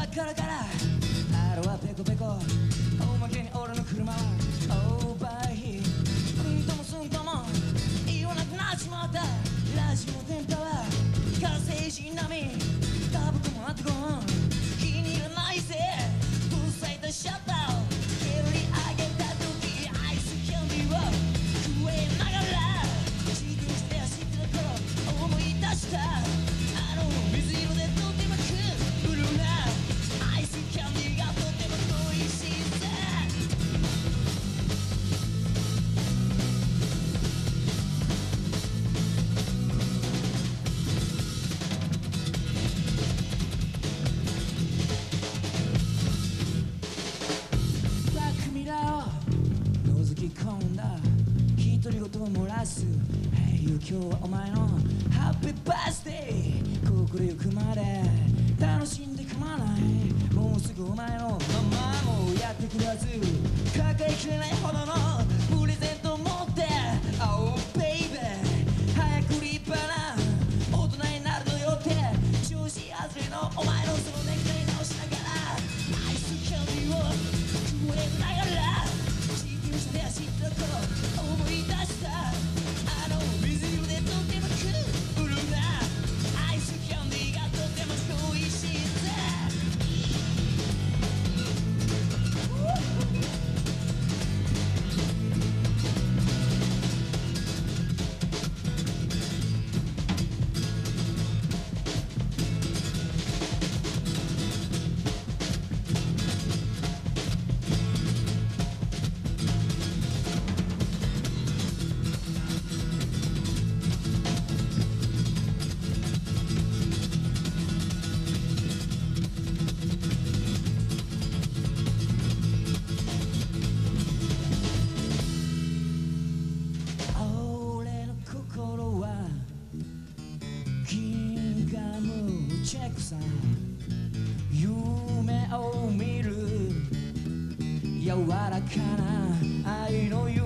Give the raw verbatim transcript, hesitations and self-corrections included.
からからあれはペコペコおまけに俺の車はオーバーヒートうんともすんとも言わなくなっちまったラジオ電波は火星人並みタバコもあってごん気に入らないぜ塞いだシャッターを蹴り上げた時アイスキャンディーを食えながら自転車で走ってた頃思い出したあの水色でとてもクールなアイスキャンディーがとても恋しいぜバックミラーを覗き込んだ独り言を漏らす Hey you 今日はお前のハッピーバースデー心ゆくまで楽しんで構わないもうすぐお前のママもやってくるはず抱えきれないほどのプレゼントを持って Oh baby 早く立派な大人になるのよって調子外れのお前のそのネクタイ直しながらアイスキャンディーを食えながら自転車で走った頃思い出したあの水色でとてもクールなアイスキャンディーがとても恋しいぜ俺の心はギンガムチェックさ夢を見る柔らかな愛の夢